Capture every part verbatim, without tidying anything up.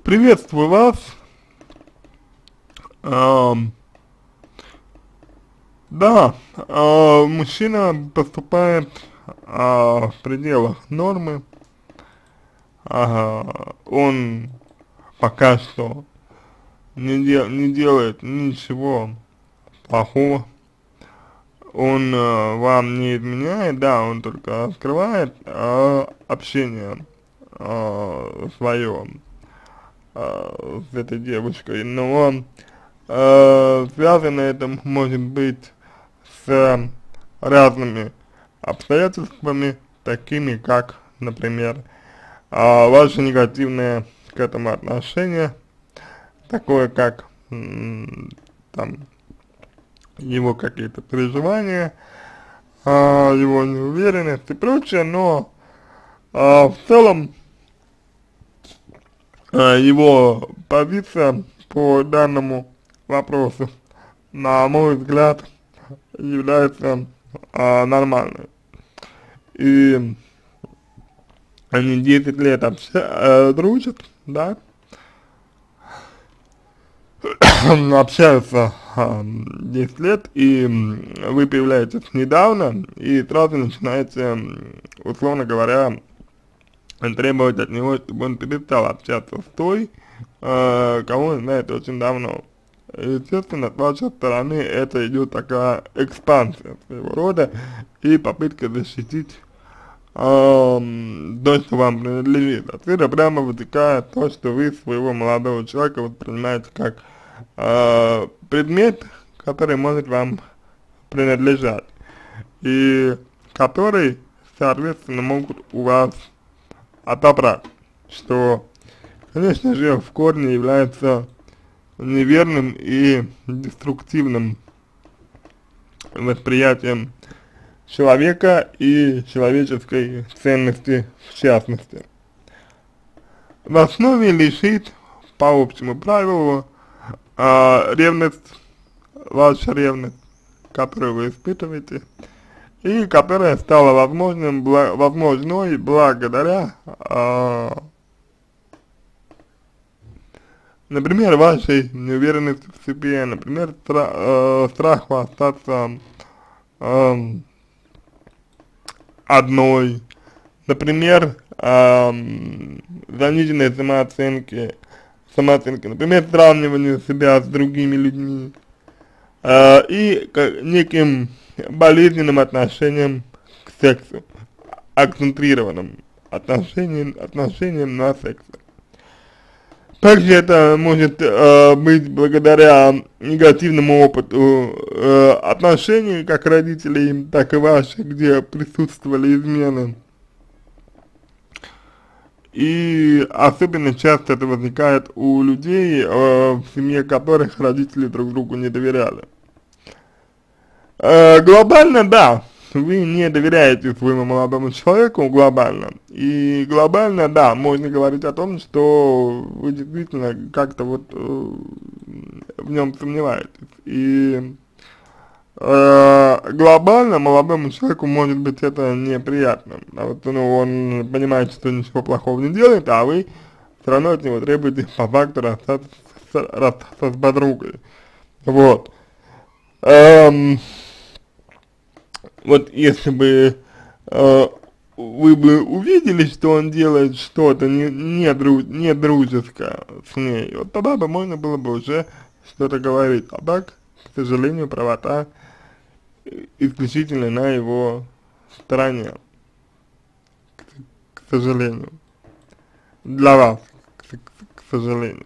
Приветствую вас. Ам, да, а, мужчина поступает а, в пределах нормы. Ага, он пока что не, де- не делает ничего плохого. Он а, вам не изменяет, да, он только скрывает а, общение а, свое а, с этой девушкой, но э, связано это может быть с разными обстоятельствами, такими как, например, а, ваше негативное к этому отношение, такое как м, там его какие-то переживания, а, его неуверенность и прочее, но а, в целом а, его позиция по данному вопросу, на мой взгляд, является а, нормальной. И они десять лет обща э, дружат, да, общаются а, десять лет, и м, вы появляетесь недавно, и сразу начинаете, м, условно говоря, требовать от него, чтобы он перестал общаться с той, э, кого он знает очень давно. Естественно, с вашей стороны это идет такая экспансия своего рода и попытка защитить эм, то, что вам принадлежит. Отсюда прямо вытекает то, что вы своего молодого человека воспринимаете как э, предмет, который может вам принадлежать, и который, соответственно, могут у вас отобрать, что, конечно же, в корне является неверным и деструктивным восприятием человека и человеческой ценности в частности. В основе лежит, по общему правилу, а, ревность, ваша ревность, которую вы испытываете, и которая стала возможным, бла возможной благодаря, а, например, вашей неуверенности в себе, например, стра э, страху остаться э, одной, например, э, заниженной самооценки, самооценки, например, сравниванию себя с другими людьми, э, и к неким болезненным отношением к сексу, акцентрированным отношением, отношением на сексе. Также это может э, быть благодаря негативному опыту э, отношений как родителей, так и ваших, где присутствовали измены. И особенно часто это возникает у людей, э, в семье которых родители друг другу не доверяли. Э, глобально, да, вы не доверяете своему молодому человеку глобально, и глобально, да, можно говорить о том, что вы действительно как-то вот э, в нем сомневаетесь, и э, глобально молодому человеку может быть это неприятно, а вот, ну, он понимает, что ничего плохого не делает, а вы все равно от него требуете по факту расстаться с, расстаться с подругой, вот. Эм, Вот если бы э, вы бы увидели, что он делает что-то не, не, дру, не дружеское с ней, вот тогда бы можно было бы уже что-то говорить. А так, к сожалению, правота исключительно на его стороне, к, к сожалению. Для вас, к, к сожалению.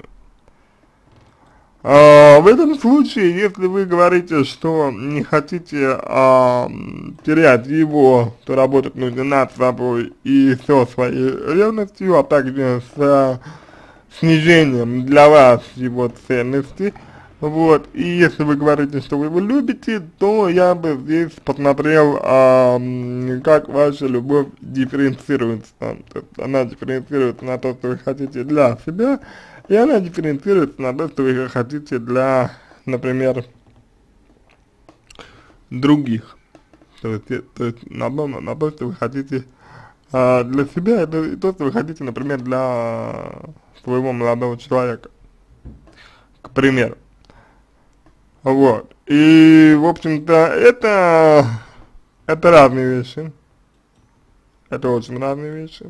А, в этом случае, если вы говорите, что не хотите а, терять его, то работать нужно над собой и со своей ревностью, а также с а, снижением для вас его ценности. Вот, и если вы говорите, что вы его любите, то я бы здесь посмотрел, а, как ваша любовь дифференцируется. То есть она дифференцируется на то, что вы хотите для себя, и она дифференцируется на то, что вы хотите для, например, других. То есть, э, то есть на, то, на то, что вы хотите а, для себя, это и то, что вы хотите, например, для своего молодого человека, к примеру. Вот. И, в общем-то, это, это разные вещи. Это очень разные вещи.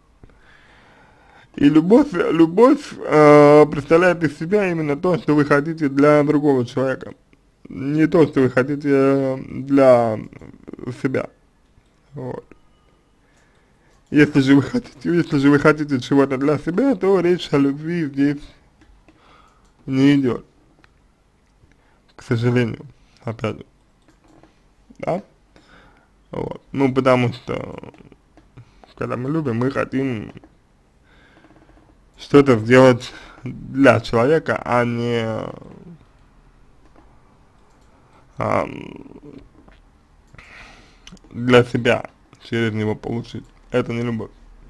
И любовь, любовь э, представляет из себя именно то, что вы хотите для другого человека. Не то, что вы хотите для себя. Вот. Если же вы хотите, если же вы хотите чего-то для себя, то речь о любви здесь не идет. К сожалению, опять же. Да? Вот. Ну, потому что, когда мы любим, мы хотим что-то сделать для человека, а не а, для себя, через него получить. Это не любовь.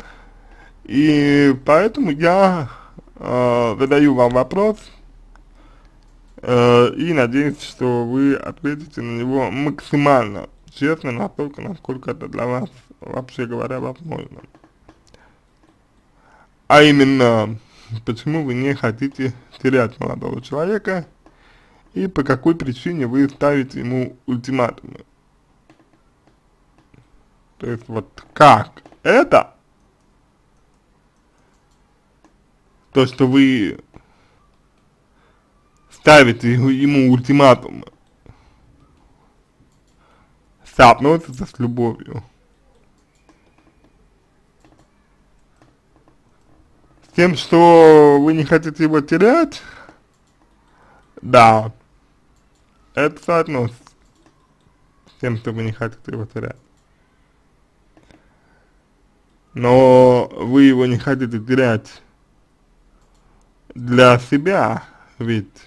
И поэтому я э, задаю вам вопрос э, и надеюсь, что вы ответите на него максимально честно, настолько, насколько это для вас, вообще говоря, возможно. А именно, почему вы не хотите терять молодого человека и по какой причине вы ставите ему ультиматумы. То есть вот как это, то, что вы ставите ему ультиматумы, соотносится с любовью. С тем, что вы не хотите его терять, да, это соотносится с тем, что вы не хотите его терять. Но вы его не хотите терять для себя, ведь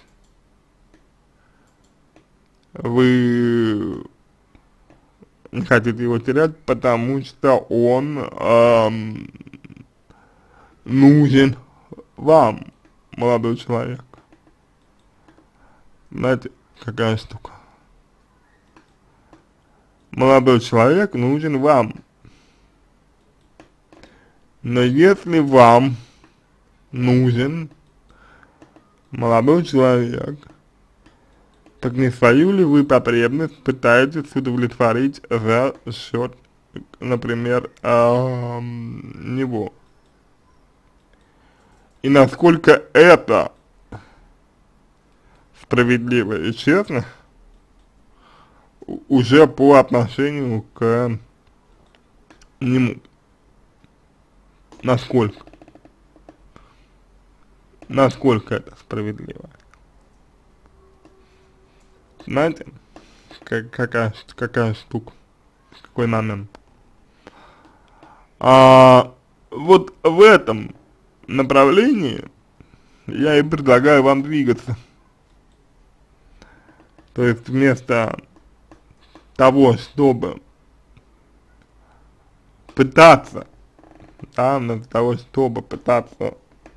вы не хотите его терять, потому что он эм, нужен вам, молодой человек. Знаете, какая штука? Молодой человек нужен вам. Но если вам нужен молодой человек, так не свою ли вы потребность пытаетесь удовлетворить за счет, например, э, него? И насколько это справедливо и честно уже по отношению к нему? Насколько? Насколько это справедливо? Знаете, как, какая, какая штука, какой момент? А, вот в этом направлении я и предлагаю вам двигаться. То есть вместо того, чтобы пытаться, да, вместо того, чтобы пытаться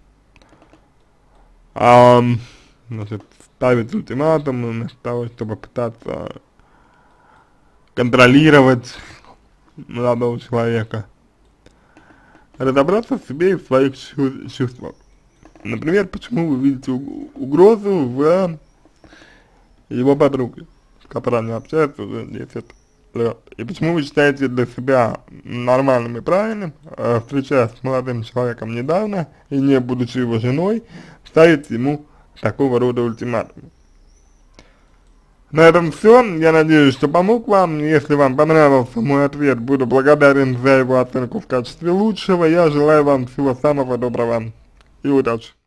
а, значит, ставить ультиматум, вместо того, чтобы пытаться контролировать молодого человека, разобраться в себе и в своих чувствах. Например, почему вы видите угрозу в его подруге, с которой они общаются уже десять лет. И почему вы считаете для себя нормальным и правильным, э, встречаясь с молодым человеком недавно и не будучи его женой, ставить ему такого рода ультиматум. На этом все. Я надеюсь, что помог вам. Если вам понравился мой ответ, буду благодарен за его оценку в качестве лучшего. Я желаю вам всего самого доброго и удачи.